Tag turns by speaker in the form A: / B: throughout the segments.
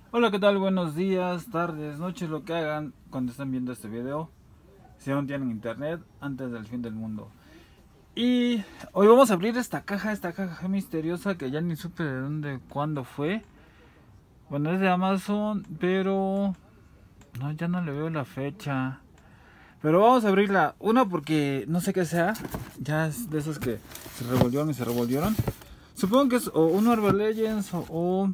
A: Hola, ¿qué tal? Buenos días, tardes, noches, lo que hagan cuando están viendo este video. Si aún tienen internet, antes del fin del mundo. Y hoy vamos a abrir esta caja misteriosa que ya ni supe de dónde, cuándo fue. Bueno, es de Amazon, pero no, ya no le veo la fecha. Pero vamos a abrirla. Una porque no sé qué sea. Ya es de esos que se revolvieron y se revolvieron. Supongo que es o un Marvel Legends o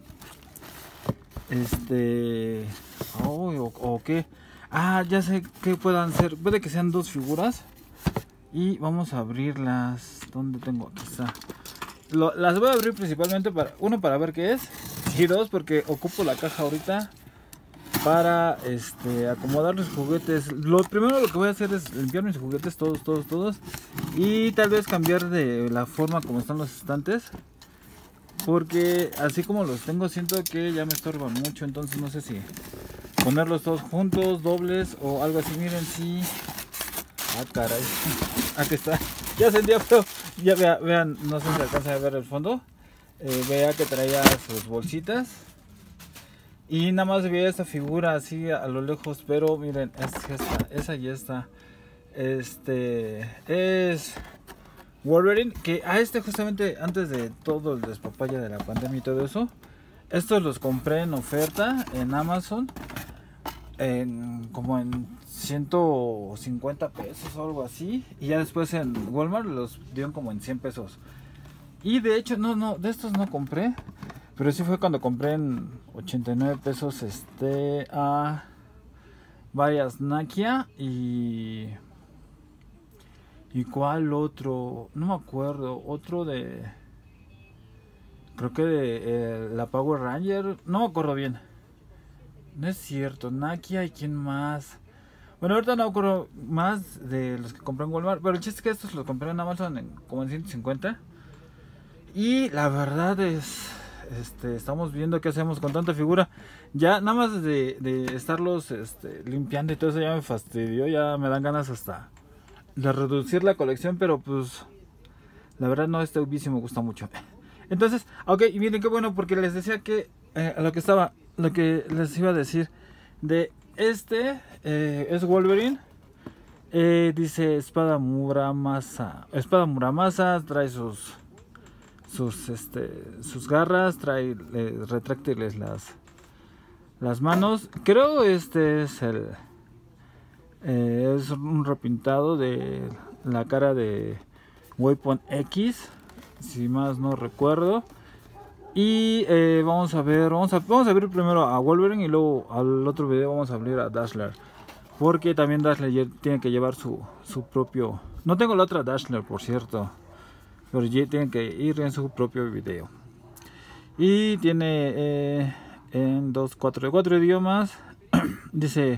A: este... o qué. Ah, ya sé que puedan ser. Puede que sean dos figuras. Y vamos a abrirlas. ¿Dónde tengo? Aquí está. Las voy a abrir principalmente para... Uno, para ver qué es. Y dos, porque ocupo la caja ahorita para acomodar los juguetes. Lo primero lo que voy a hacer es limpiar mis juguetes todos. Y tal vez cambiar de la forma como están los estantes. Porque así como los tengo siento que ya me estorban mucho. Entonces no sé si ponerlos todos juntos, dobles o algo así. Miren, sí. Ah, caray. Aquí está. Ya sentía feo. Ya vean, no sé si alcanza a ver el fondo. Vea que traía sus bolsitas. Y nada más veía esta figura así a lo lejos. Pero miren, esa ya está. Es Wolverine. Que a justamente antes de todo el despapalle de la pandemia y todo eso. Estos los compré en oferta en Amazon. Como en 150 pesos o algo así. Y ya después en Walmart los dieron como en 100 pesos. Y de hecho, no, de estos no compré. Pero sí fue cuando compré en 89 pesos a varias Nakia y cuál otro, no me acuerdo, otro de, creo que de la Power Ranger, no me acuerdo bien. No es cierto, Nakia y quién más. Bueno, ahorita no me acuerdo más de los que compré en Walmart, pero el chiste es que estos los compré en Amazon como en 150. Y la verdad es, estamos viendo qué hacemos con tanta figura. Ya nada más de estarlos limpiando y todo eso ya me fastidió, ya me dan ganas hasta de reducir la colección, pero pues la verdad no, este Ubi sí me gusta mucho. Entonces, ok, y miren qué bueno porque les decía que lo que les iba a decir de es Wolverine. Dice espada Muramasa, trae sus garras, trae retráctiles las manos. Creo es un repintado de la cara de Weapon X, si más no recuerdo. Y vamos a abrir primero a Wolverine y luego al otro video vamos a abrir a Dazzler. Porque también Dazzler tiene que llevar su propio... No tengo la otra Dazzler, por cierto. Pero ya tienen que ir en su propio video. Y tiene en cuatro idiomas. Dice: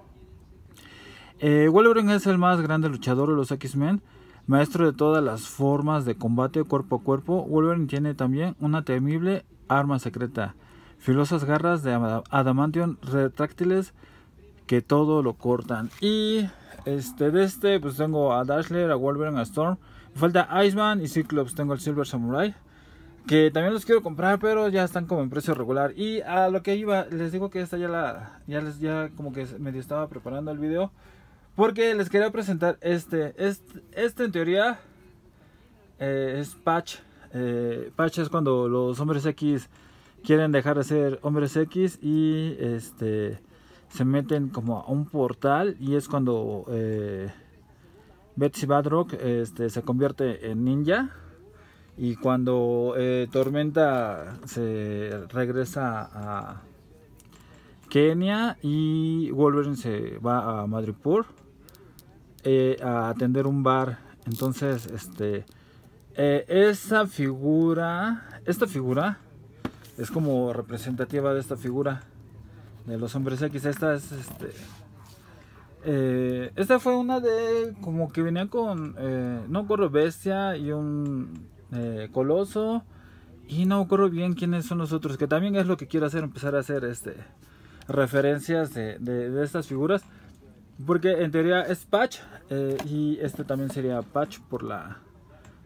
A: Wolverine es el más grande luchador de los X-Men, maestro de todas las formas de combate cuerpo a cuerpo. Wolverine tiene también una temible arma secreta, filosas garras de adamantium retráctiles que todo lo cortan. Y pues tengo a Dazzler, a Wolverine, a Storm. Me falta Iceman y Cyclops. Tengo el Silver Samurai, que también los quiero comprar, pero ya están como en precio regular. Y a lo que iba, les digo que esta ya como que medio estaba preparando el video, porque les quería presentar este en teoría es Patch. Patch es cuando los hombres X quieren dejar de ser hombres X y se meten como a un portal, y es cuando Betsy Badrock se convierte en ninja. Y cuando Tormenta se regresa a Kenia y Wolverine se va a Madripoor a atender un bar. Entonces, esta figura es como representativa de esta figura de los hombres X. Esta fue una de como que venía con no corro bestia y un coloso, y no corro bien quiénes son los otros, que también es lo que quiero hacer, empezar a hacer referencias de estas figuras, porque en teoría es Patch, y también sería Patch por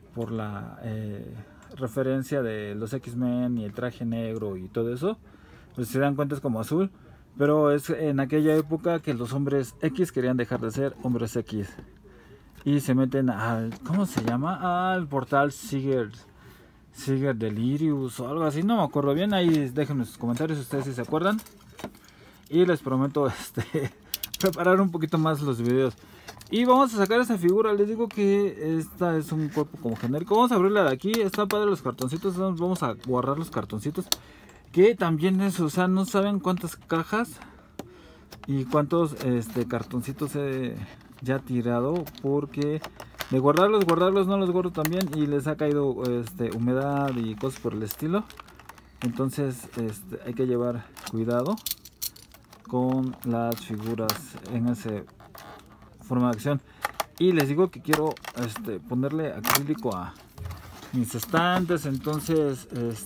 A: la referencia de los X-Men y el traje negro y todo eso. pues si se dan cuenta es como azul, pero es en aquella época que los hombres X querían dejar de ser hombres X y se meten al, ¿cómo se llama? Al portal Siger Delirious o algo así, no me acuerdo bien. Ahí déjenme sus comentarios ustedes si se acuerdan, y les prometo preparar un poquito más los videos. Y vamos a sacar esa figura. Les digo que esta es un cuerpo como genérico. Vamos a abrirla de aquí. Está padre los cartoncitos. Vamos a guardar los cartoncitos, que también es, o sea, no saben cuántas cajas y cuántos cartoncitos he ya tirado, porque de guardarlos no los guardo también y les ha caído humedad y cosas por el estilo. Entonces hay que llevar cuidado con las figuras en esa forma de acción. Y les digo que quiero ponerle acrílico a mis estantes, entonces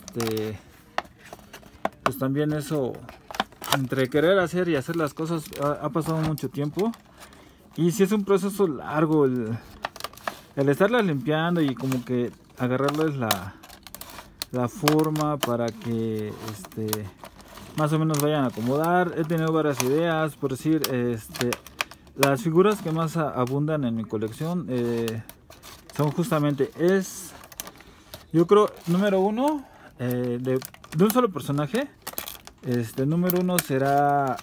A: pues también eso, entre querer hacer y hacer las cosas, ha pasado mucho tiempo, y si es un proceso largo el estarlas limpiando y como que agarrarles la forma para que más o menos vayan a acomodar. He tenido varias ideas, por decir, las figuras que más abundan en mi colección son justamente, yo creo, número uno, de un solo personaje. Número uno será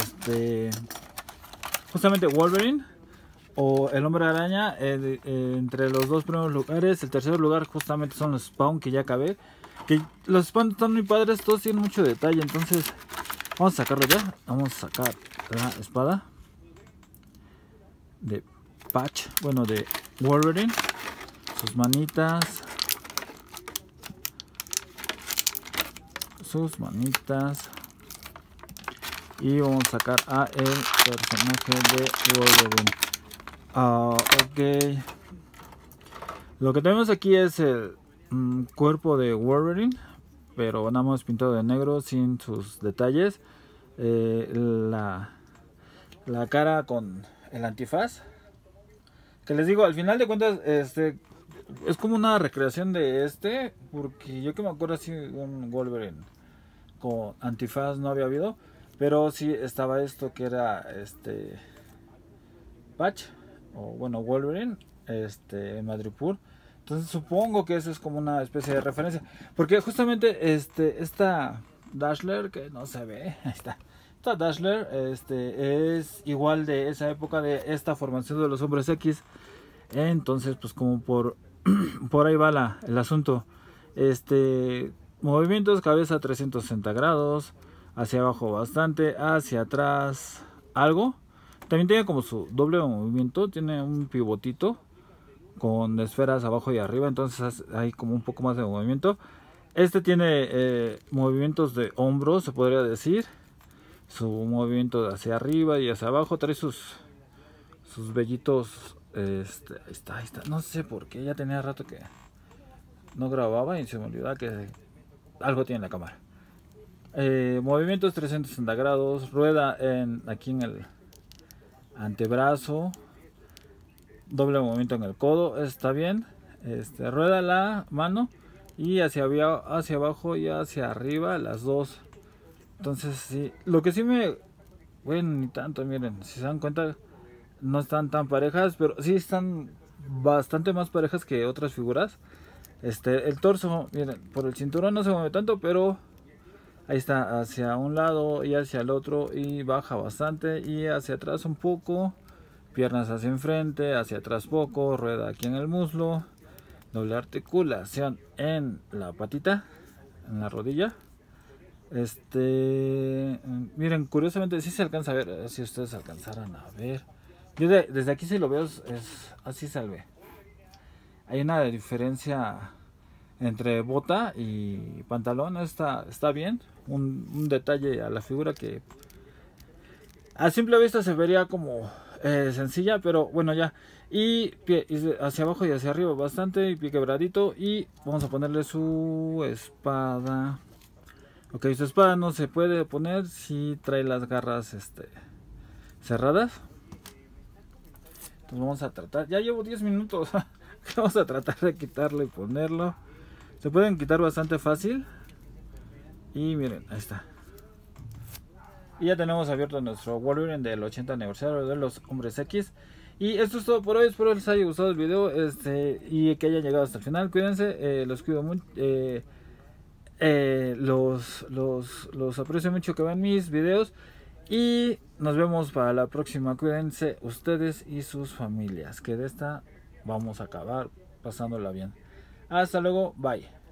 A: justamente Wolverine o el Hombre Araña. Entre los dos primeros lugares, el tercer lugar justamente son los Spawn, que ya acabé. Que los Spawn están muy padres, todos tienen mucho detalle. Entonces vamos a sacarlo ya. Vamos a sacar la espada de Patch, bueno, de Wolverine, sus manitas, y vamos a sacar a el personaje de Wolverine. Ok, lo que tenemos aquí es el cuerpo de Wolverine, pero nada más pintado de negro sin sus detalles. La cara con el antifaz, que les digo, al final de cuentas es como una recreación de porque yo que me acuerdo, así un Wolverine con antifaz no había habido, pero sí estaba esto que era Patch, o bueno, Wolverine Madripoor. Entonces supongo que eso es como una especie de referencia, porque justamente esta Dazzler, que no se ve, ahí está. Esta Dazzler es igual de esa época, de esta formación de los hombres X. Entonces pues como por ahí va el asunto. Movimientos: cabeza 360 grados, hacia abajo bastante, hacia atrás algo. También tiene como su doble movimiento, tiene un pivotito con esferas abajo y arriba, entonces hay como un poco más de movimiento. Tiene movimientos de hombros, se podría decir. Su movimiento hacia arriba y hacia abajo, trae sus vellitos. Ahí está, no sé por qué, ya tenía rato que no grababa y se me olvidaba que algo tiene la cámara. Movimientos 360 grados, rueda aquí en el antebrazo, doble movimiento en el codo, está bien. Rueda la mano y hacia abajo y hacia arriba las dos. Entonces sí, lo que sí bueno, ni tanto, miren, si se dan cuenta no están tan parejas, pero sí están bastante más parejas que otras figuras. El torso, miren, por el cinturón no se mueve tanto, pero ahí está, hacia un lado y hacia el otro, y baja bastante, y hacia atrás un poco, piernas hacia enfrente, hacia atrás poco, rueda aquí en el muslo, doble articulación en la patita, en la rodilla. Miren, curiosamente sí se alcanza a ver, si ustedes alcanzaran a ver. Yo desde aquí si lo veo, así se ve. Hay una diferencia entre bota y pantalón, está bien. Un detalle a la figura que a simple vista se vería como sencilla, pero bueno, ya. Y pie hacia abajo y hacia arriba bastante, y pie quebradito. Y vamos a ponerle su espada. Ok, su espada no se puede poner si trae las garras cerradas. Entonces vamos a tratar, ya llevo 10 minutos. Vamos a tratar de quitarlo y ponerlo. Se pueden quitar bastante fácil. Y miren, ahí está. Y ya tenemos abierto nuestro Wolverine del 80 aniversario de los Hombres X. Y esto es todo por hoy, espero les haya gustado el video y que hayan llegado hasta el final. Cuídense, los cuido mucho, los aprecio mucho que ven mis videos. Y nos vemos para la próxima. Cuídense ustedes y sus familias, que de esta vamos a acabar pasándola bien. Hasta luego, bye.